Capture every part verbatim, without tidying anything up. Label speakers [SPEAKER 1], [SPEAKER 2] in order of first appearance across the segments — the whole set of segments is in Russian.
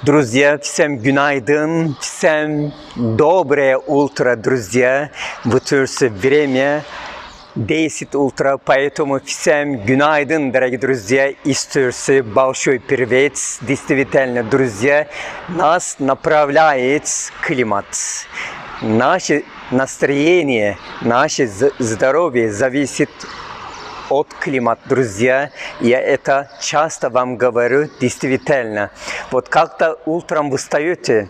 [SPEAKER 1] Друзья, всем günaydın, всем доброе утро, друзья. В это время десять утра, поэтому всем günaydın, дорогие друзья. История большой привет. Действительно, друзья, нас направляет климат. Наше настроение, наше здоровье зависит от климата, друзья. Я это часто вам говорю, действительно. Вот как-то утром вы встаете,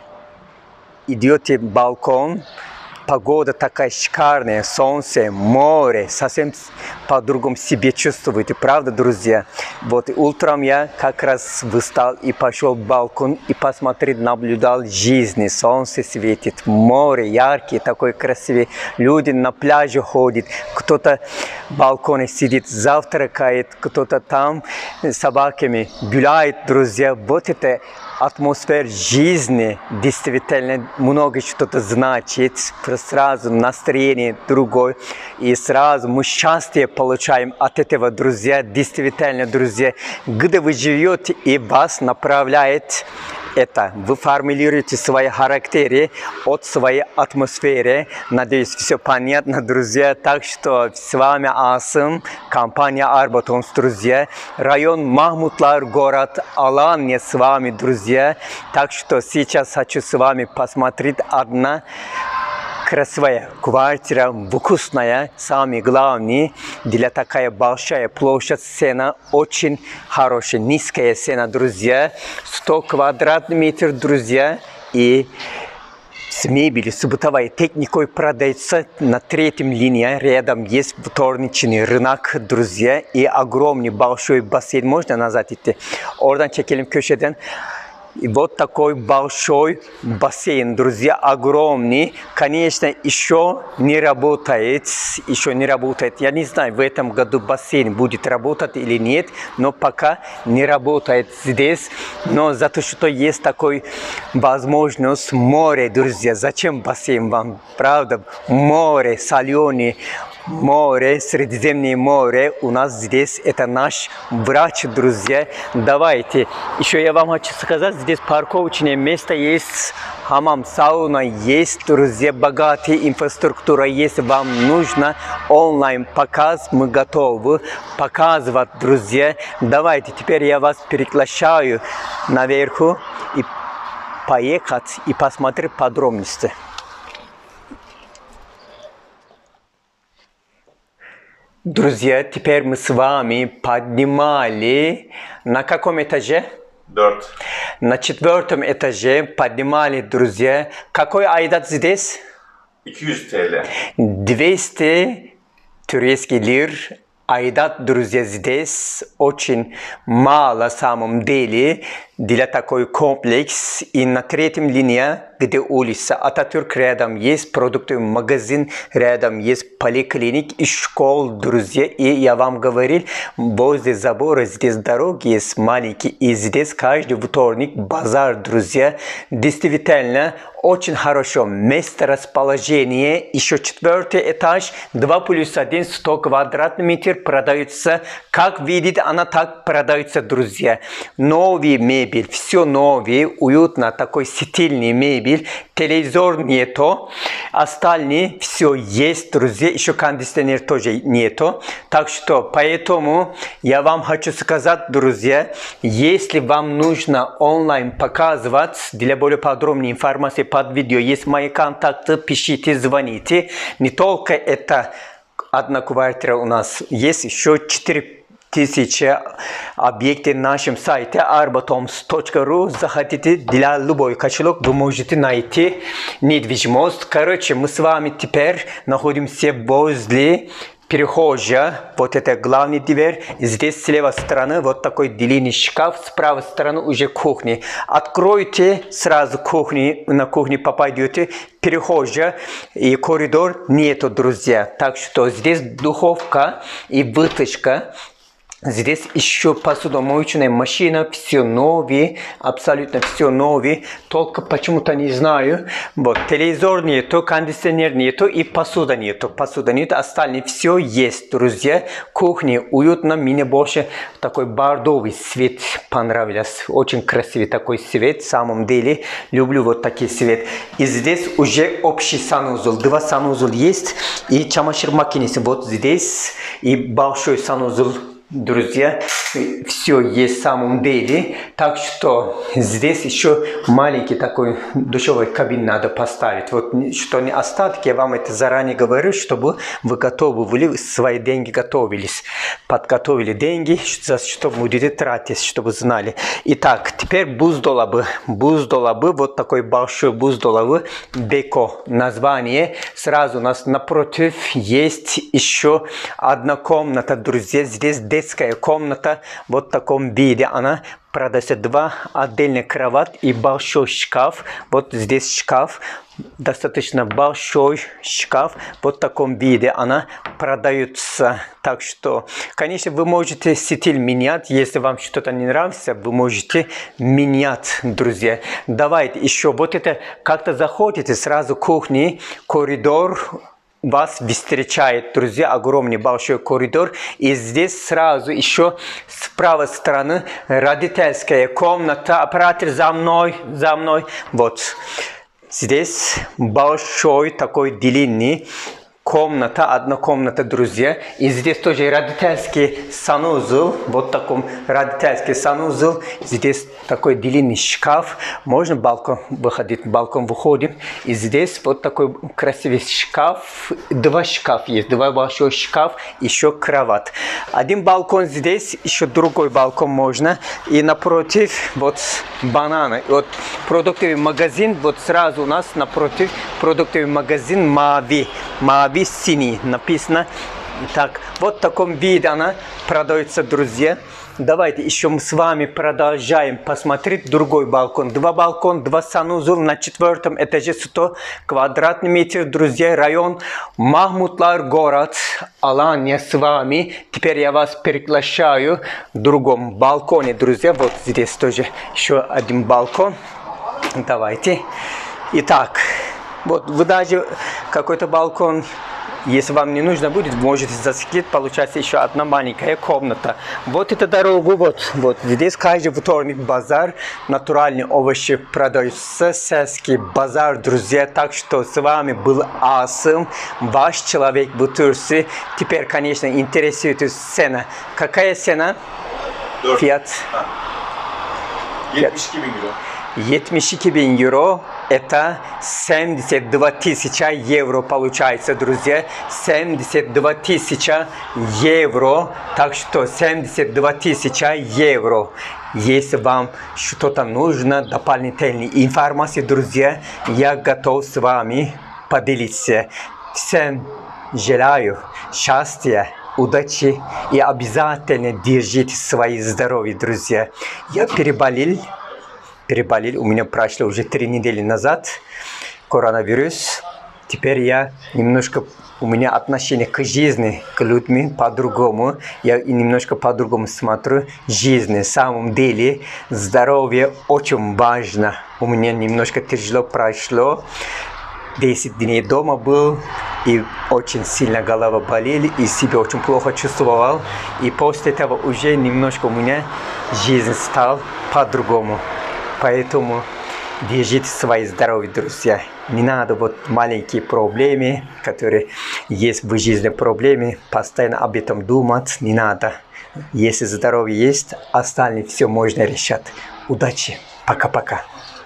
[SPEAKER 1] идете в балкон, погода такая шикарная, солнце, море, совсем по-другому себе чувствуете, правда, друзья? Вот утром я как раз встал и пошел в балкон и посмотрел, наблюдал жизнь, солнце светит, море яркие, такой красивый, люди на пляже ходят, кто-то в балконе сидит, завтракает, кто-то там с собаками гуляет, друзья. Вот это атмосфера жизни действительно много что-то значит, сразу настроение другое, и сразу мы счастье получаем от этого, друзья. Действительно, друзья, где вы живете и вас направляет это. Вы формулируете свои характеры от своей атмосферы. Надеюсь, все понятно, друзья. Так что с вами Асым, компания Арбатонс, друзья. Район Махмутлар, город Алания с вами, друзья. Так что сейчас хочу с вами посмотреть одна красивая квартира, вкусная, самый главный, для такая большая площадь, цена очень хорошая, низкая цена, друзья, сто квадратных метров, друзья, и с мебелью, с бытовой техникой продается на третьем линии, рядом есть вторничный рынок, друзья, и огромный большой бассейн, можно назвать это, oradan çekelim köşeden. И вот такой большой бассейн, друзья, огромный. Конечно, еще не работает, еще не работает. Я не знаю, в этом году бассейн будет работать или нет, но пока не работает здесь. Но зато что есть такой возможность море, друзья. Зачем бассейн вам, правда? Море, соленое. Море, Средиземное море, у нас здесь это наш врач, друзья. Давайте, еще я вам хочу сказать, здесь парковочное место есть, хамам, сауна есть, друзья, богатая инфраструктура есть. Вам нужно онлайн показ, мы готовы показывать, друзья. Давайте, теперь я вас приглашаю наверху и поехать и посмотреть подробности. Друзья, теперь мы с вами поднимали на каком этаже?
[SPEAKER 2] Dört.
[SPEAKER 1] На четвертом этаже поднимали, друзья. Какой айдат здесь?
[SPEAKER 2] iki yüz TL.
[SPEAKER 1] двести турецкий лир. Айдат, друзья, здесь очень мало в самом деле для такой комплекс. И на третьем линии, где улица Ататюрк, рядом есть продуктовый магазин, рядом есть поликлиник и школа, друзья. И я вам говорил, возле забора здесь дороги есть маленькие. И здесь каждый вторник базар, друзья. Действительно, очень хорошо. Место расположения. Еще четвертый этаж, два плюс один, сто квадратных метров продается. Как видит она, так продается, друзья. Новые мебель, все новые, уютно, такой стильный мебель. Телевизор нету. Остальные все есть, друзья. Еще кондиционер тоже нету. Так что, поэтому я вам хочу сказать, друзья, если вам нужно онлайн показывать, для более подробной информации под видео есть мои контакты, пишите, звоните. Не только это одна квартира у нас есть, еще четыре тысячи объектов на нашем сайте arbatons точка ру. Заходите, для любой кошелек вы можете найти недвижимость. Короче, мы с вами теперь находимся возле перехожая. Вот это главная дверь. Здесь с левой стороны вот такой длинный шкаф. С правой стороны уже кухня. Откройте сразу кухню. На кухню попадете. Перехожая и коридор нету, друзья. Так что здесь духовка и вытяжка. Здесь еще посудомоечная машина, все новые, абсолютно все новые, только почему-то не знаю. Вот, телевизор нету, кондиционер нету и посуда нету. Посуда нету, остальное все есть, друзья. Кухня уютно, мне больше такой бордовый цвет понравился. Очень красивый такой цвет, в самом деле. Люблю вот такой цвет. И здесь уже общий санузел. Два санузел есть и чамашир макинис вот здесь и большой санузел. Друзья, все есть в самом деле, так что здесь еще маленький такой душевой кабин надо поставить. Вот что не остатки, я вам это заранее говорю, чтобы вы готовы были, свои деньги готовились, подготовили деньги, чтобы будете тратить, чтобы знали. Итак, теперь буздолабы, буздолабы, вот такой большой буздолабы, Беко название. Сразу у нас напротив есть еще одна комната, друзья, здесь детская комната, вот в таком виде она продается. Два отдельных кровать и большой шкаф. Вот здесь шкаф, достаточно большой шкаф, вот в таком виде она продается. Так что, конечно, вы можете стиль менять, если вам что-то не нравится, вы можете менять, друзья. Давайте еще вот это, как-то заходите сразу в кухню, коридор вас встречает, друзья, огромный большой коридор. И здесь сразу еще с правой стороны родительская комната. Оператор за мной, за мной. Вот здесь большой такой длинный комната, одна комната, друзья. И здесь тоже родительский санузел. Вот такой родительский санузел. Здесь такой длинный шкаф. Можно балкон выходить, балкон выходим. И здесь вот такой красивый шкаф. Два шкафа есть, два большой шкаф, еще кровать. Один балкон здесь, еще другой балкон можно. И напротив вот бананы. Вот продуктовый магазин, вот сразу у нас напротив продуктовый магазин Мави. Мави синий написано. Так, вот в таком виде она продается, друзья. Давайте еще мы с вами продолжаем посмотреть другой балкон. Два балкона, два санузел на четвертом этаже, сто квадратных метров, друзья. Район Махмутлар, город Алания с вами. Теперь я вас приглашаю в другом балконе, друзья. Вот здесь тоже еще один балкон. Давайте. Итак, вот вы даже какой-то балкон, если вам не нужно будет, можете засекретить, получается еще одна маленькая комната. Вот эта дорога, вот, вот здесь каждый вторник базар, натуральные овощи продаются, сельский базар, друзья. Так что с вами был Асым, ваш человек в Турции. Теперь, конечно, интересует цена. Какая цена? Фиат?
[SPEAKER 2] yetmiş iki bin euro.
[SPEAKER 1] yetmiş iki bin euro. Это семьдесят два тысячи евро получается, друзья. семьдесят два тысячи евро. Так что семьдесят два тысячи евро. Если вам что-то нужно, дополнительная информация, друзья, я готов с вами поделиться. Всем желаю счастья, удачи и обязательно держите свои здоровье, друзья. Я переболел. Переболел. У меня прошло уже три недели назад коронавирус. Теперь я немножко, у меня отношение к жизни, к людям по-другому. Я немножко по-другому смотрю жизнь. На самом деле здоровье очень важно. У меня немножко тяжело прошло. десять дней дома был. И очень сильно голова болела. И себя очень плохо чувствовал. И после этого уже немножко у меня жизнь стала по-другому. Поэтому держите свои здоровье, друзья. Не надо вот маленькие проблемы, которые есть в жизни проблемы, постоянно об этом думать не надо. Если здоровье есть, остальное все можно решать. Удачи. Пока-пока.